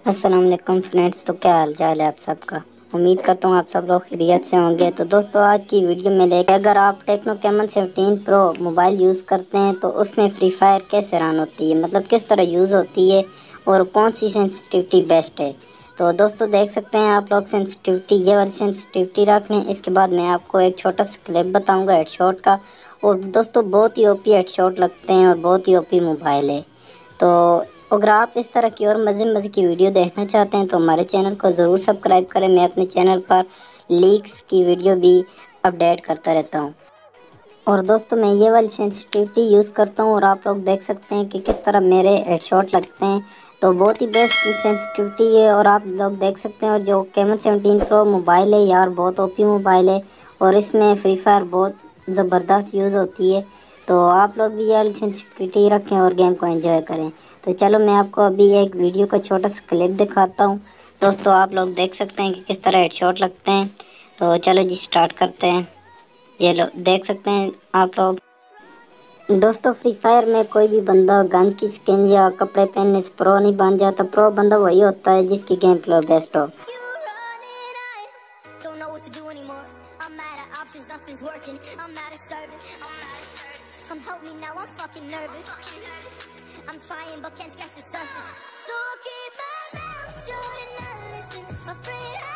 अस्सलाम वालेकुम फ्रेंड्स। तो क्या हाल चाल है आप सबका। उम्मीद करता हूँ आप सब लोग खैरियत से होंगे। तो दोस्तों आज की वीडियो में लेकर अगर आप Tecno Camon 17 pro mobile use करते हैं तो उसमें फ्री फायर कैसे रन होती है, मतलब किस तरह यूज़ होती है और कौन सी सेंसिटिविटी बेस्ट है। तो दोस्तों देख सकते हैं आप लोग सेंसिटिविटी, ये वाली सेंसिटिविटी रख लें। इसके बाद मैं आपको एक छोटा सा क्लिप बताऊँगा हेडशॉट का। और दोस्तों बहुत ही ओपी हेडशॉट लगते हैं और बहुत ही ओपी मोबाइल है। तो अगर आप इस तरह की और मज़े की वीडियो देखना चाहते हैं तो हमारे चैनल को ज़रूर सब्सक्राइब करें। मैं अपने चैनल पर लीक्स की वीडियो भी अपडेट करता रहता हूं। और दोस्तों मैं ये वाली सेंसिटिविटी यूज़ करता हूं और आप लोग देख सकते हैं कि किस तरह मेरे हेडशॉट लगते हैं। तो बहुत ही बेस्ट सेंसिटिविटी है और आप लोग देख सकते हैं। और जो कैमन 17 प्रो मोबाइल है यार, बहुत ओपी मोबाइल है और इसमें फ्री फायर बहुत ज़बरदस्त यूज़ होती है। तो आप लोग भी ये वाली सेंसिटिविटी रखें और गेम को एंजॉय करें। तो चलो मैं आपको अभी एक वीडियो का छोटा सा क्लिप दिखाता हूँ। दोस्तों आप लोग देख सकते हैं कि किस तरह हेडशॉट लगते हैं। तो चलो जी स्टार्ट करते हैं। ये लो देख सकते हैं आप लोग। दोस्तों फ्री फायर में कोई भी बंदा गन की स्किन या कपड़े पहनने से प्रो नहीं बन जाता। प्रो बंदा वही होता है जिसकी गेम प्ले बेस्ट हो। Don't know what to do anymore. I'm out of options, nothing's working. I'm out of service. Come help me now, I'm fucking nervous. I'm trying but can't scratch the surface. So keep my mouth shut and not listen. Afraid